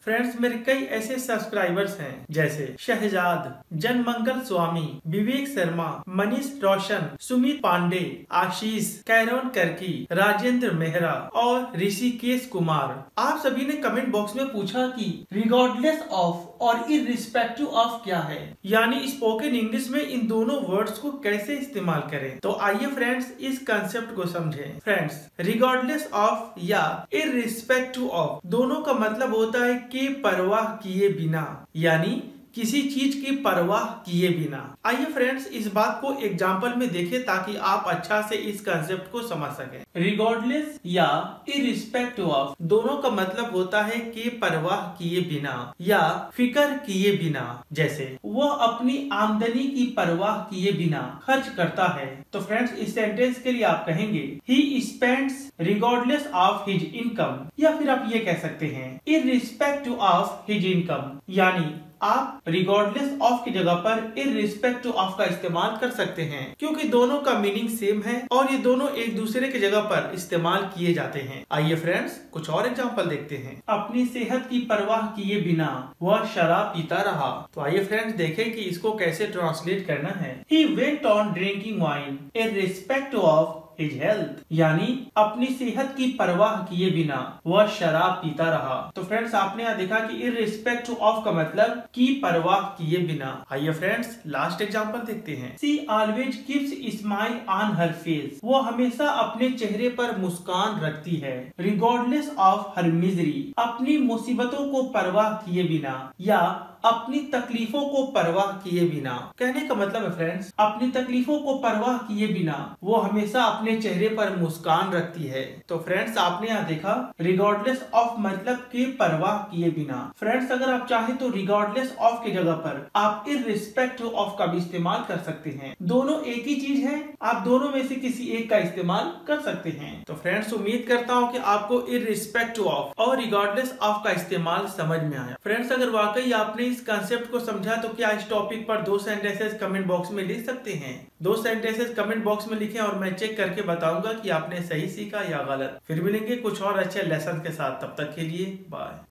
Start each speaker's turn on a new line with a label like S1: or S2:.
S1: Friends मेरे कई ऐसे सब्सक्राइबर्स हैं जैसे शहजाद, जनमंगल स्वामी, विवेक शर्मा, मनीष रोशन, सुमित पांडे, आशीष, कैरोन करकी, राजेंद्र मेहरा और ऋषिकेश कुमार। आप सभी ने कमेंट बॉक्स में पूछा कि रिगार्डलेस ऑफ और इररिस्पेक्टिव ऑफ क्या है, यानी स्पोकन इंग्लिश में इन दोनों वर्ड्स को कैसे इस्तेमाल करें। तो आइए फ्रेंड्स इस कंसेप्ट को समझें। फ्रेंड्स रिगार्डलेस ऑफ या इररिस्पेक्टिव ऑफ दोनों का मतलब होता है कि परवाह किए बिना, यानी किसी चीज की परवाह किए बिना। आइए फ्रेंड्स इस बात को एग्जाम्पल में देखें ताकि आप अच्छा से इस कंसेप्ट को समझ सकें। रिगार्डलेस या इररिस्पेक्टिव ऑफ दोनों का मतलब होता है कि परवाह किए बिना या फिक्र किए बिना। जैसे वह अपनी आमदनी की परवाह किए बिना खर्च करता है। तो फ्रेंड्स इस सेंटेंस के लिए आप कहेंगे he spends regardless of his income, या फिर आप ये कह सकते हैं इररिस्पेक्टिव ऑफ हिज इनकम, यानी आप रिगार्डलेस ऑफ की जगह पर इररिस्पेक्टिव ऑफ का इस्तेमाल कर सकते हैं क्योंकि दोनों का मीनिंग सेम है और ये दोनों एक दूसरे की जगह पर इस्तेमाल किए जाते हैं। आइए फ्रेंड्स कुछ और एग्जांपल देखते हैं। अपनी सेहत की परवाह किए बिना वह शराब पीता रहा। तो आइए फ्रेंड्स देखें कि इसको कैसे ट्रांसलेट करना है। He went on drinking wine irrespective of his health, यानी अपनी सेहत की परवाह किए बिना वह शराब पीता रहा। तो फ्रेंड्स आपने यहाँ देखा कि इररिस्पेक्टिव ऑफ का मतलब की परवाह किए बिना। आइए फ्रेंड्स लास्ट एग्जांपल देखते हैं। She always keeps smile on her face, वो हमेशा अपने चेहरे पर मुस्कान रखती है। Regardless of her misery, अपनी मुसीबतों को परवाह किए बिना या अपनी तकलीफों को परवाह किए बिना। कहने का मतलब है फ्रेंड्स अपनी तकलीफों को परवाह किए बिना वो हमेशा अपने चेहरे पर मुस्कान रखती है। तो फ्रेंड्स आपने यहाँ देखा रिगार्डलेस ऑफ मतलब कि परवाह किए बिना। फ्रेंड्स अगर आप चाहे तो रिगार्डलेस ऑफ की जगह पर आप इररिस्पेक्टिव ऑफ का भी इस्तेमाल कर सकते हैं। दोनों एक ही चीज है, आप दोनों में से किसी एक का इस्तेमाल कर सकते हैं। तो फ्रेंड्स उम्मीद करता हूँ कि आपको इररिस्पेक्टिव ऑफ और रिगार्डलेस ऑफ का इस्तेमाल समझ में आया। फ्रेंड्स अगर वाकई आपने इस कंसेप्ट को समझा तो क्या इस टॉपिक पर 2 सेंटेंसेस कमेंट बॉक्स में लिख सकते हैं। 2 सेंटेंसेस कमेंट बॉक्स में लिखें और मैं चेक करके बताऊंगा कि आपने सही सीखा या गलत। फिर मिलेंगे कुछ और अच्छे लेसन के साथ, तब तक के लिए बाय।